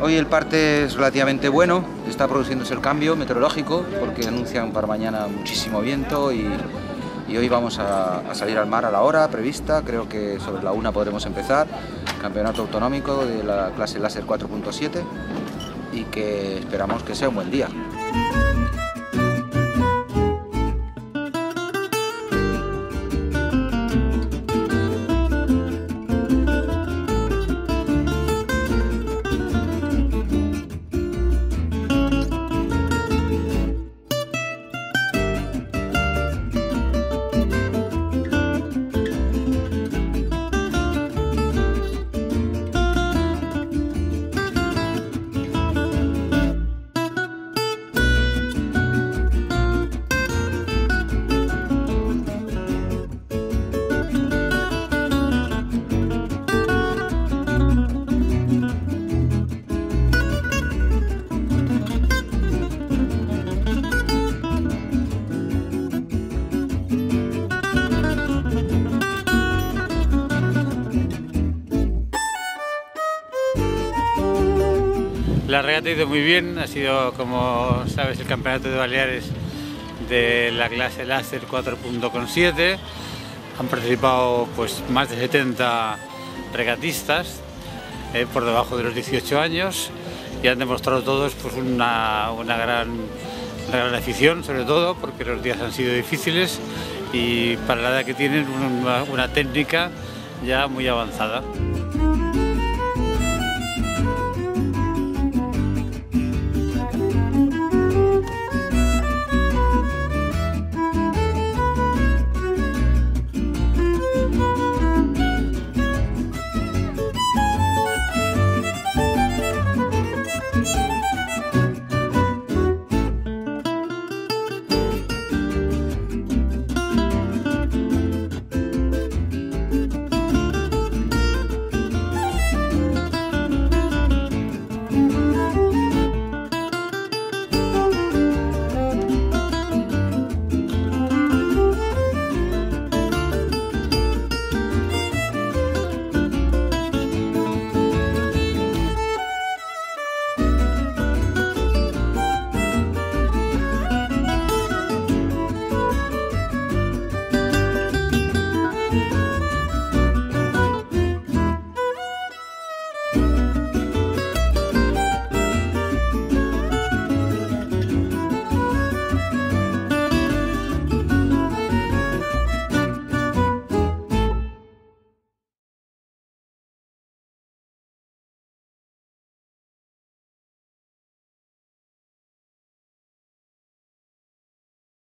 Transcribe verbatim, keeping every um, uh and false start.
Hoy el parte es relativamente bueno, está produciéndose el cambio meteorológico porque anuncian para mañana muchísimo viento y, y hoy vamos a, a salir al mar a la hora prevista, creo que sobre la una podremos empezar, campeonato autonómico de la clase láser cuatro punto siete y que esperamos que sea un buen día. La regata ha ido muy bien, ha sido, como sabes, el campeonato de Baleares de la clase láser cuatro punto siete. Han participado pues, más de setenta regatistas eh, por debajo de los dieciocho años y han demostrado todos pues, una, una, gran, una gran afición, sobre todo porque los días han sido difíciles y para la edad que tienen una, una técnica ya muy avanzada.